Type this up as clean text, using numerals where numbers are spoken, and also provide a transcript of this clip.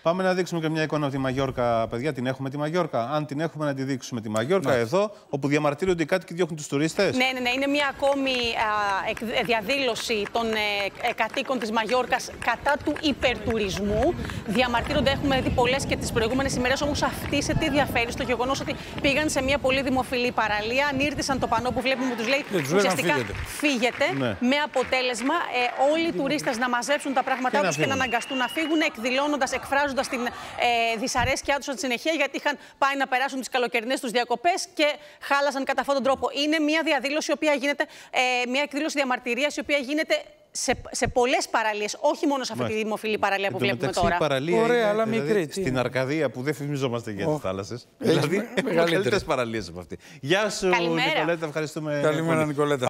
Πάμε να δείξουμε και μια εικόνα από τη Μαγιόρκα, παιδιά. Την έχουμε τη Μαγιόρκα. Αν την έχουμε, να τη δείξουμε τη Μαγιόρκα εδώ, όπου διαμαρτύρονται οι κάτοικοι και διώχνουν τους τουρίστες. Ναι. Είναι μια ακόμη διαδήλωση των κατοίκων της Μαγιόρκας κατά του υπερτουρισμού. Διαμαρτύρονται, έχουμε δει πολλές και τις προηγούμενες ημέρες. Όμως αυτή σε τι διαφέρει? Στο γεγονός ότι πήγαν σε μια πολύ δημοφιλή παραλία, ανήρτησαν το πανό που βλέπουμε που τους λέει ουσιαστικά φύγετε. Ναι. Με αποτέλεσμα όλοι οι τουρίστες να μαζέψουν τα πράγματά τους και να αναγκαστούν να φύγουν, εκδηλώνοντας, εκφράζοντας την δυσαρέσκειά τους στη συνεχεία, γιατί είχαν πάει να περάσουν τις καλοκαιρινές τους διακοπές και χάλασαν κατά αυτόν τον τρόπο. Είναι μια διαδήλωση η οποία γίνεται, μια εκδήλωση διαμαρτυρίας η οποία γίνεται σε πολλές παραλίες, όχι μόνο σε αυτή τη δημοφιλή παραλία που βλέπουμε τώρα. Παραλία ωραία, είναι, αλλά δηλαδή, μικρή. Στην Αρκαδία που δεν φημιζόμαστε για τις θάλασσες. Δηλαδή, μεγαλύτερες παραλίες από αυτή. Γεια σου, Νικολέτα, ευχαριστούμε. Καλημέρα, Νικολέτα.